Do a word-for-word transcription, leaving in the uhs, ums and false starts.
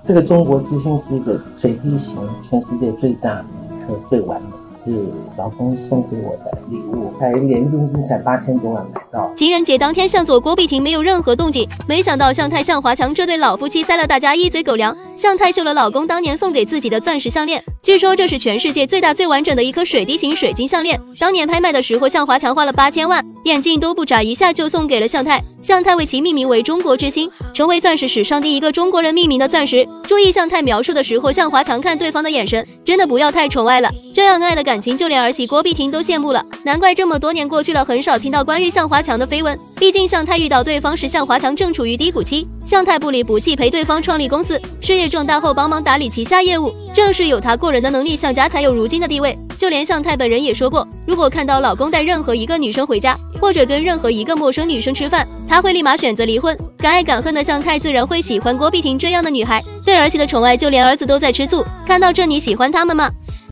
这个中国之星是一个水滴形，全世界最大的一颗，最完美，是老公送给我的礼物，才联佣金才八千多万买到。 情人节当天向佐郭碧婷没有任何动静，没想到向太向华强这对老夫妻塞了大家一嘴狗粮。向太秀了老公当年送给自己的钻石项链，据说这是全世界最大最完整的一颗水滴形水晶项链。当年拍卖的时候，向华强花了八千万，眼睛都不眨一下就送给了向太。向太为其命名为中国之星，成为钻石史上第一个中国人命名的钻石。注意向太描述的时候，向华强看对方的眼神，真的不要太宠爱了，这样爱的感情就连儿媳郭碧婷都羡慕了。难怪这么多年过去了，很少听到关于向华强的绯闻。毕竟向太遇到对方时，向华强正处于低谷期，向太不离不弃陪对方创立公司，事业壮大后帮忙打理旗下业务，正是有他过人的能力，向家才有如今的地位。就连向太本人也说过，如果看到老公带任何一个女生回家，或者跟任何一个陌生女生吃饭，他会立马选择离婚。敢爱敢恨的向太自然会喜欢郭碧婷这样的女孩，对儿媳的宠爱就连儿子都在吃醋。看到这你喜欢他们吗？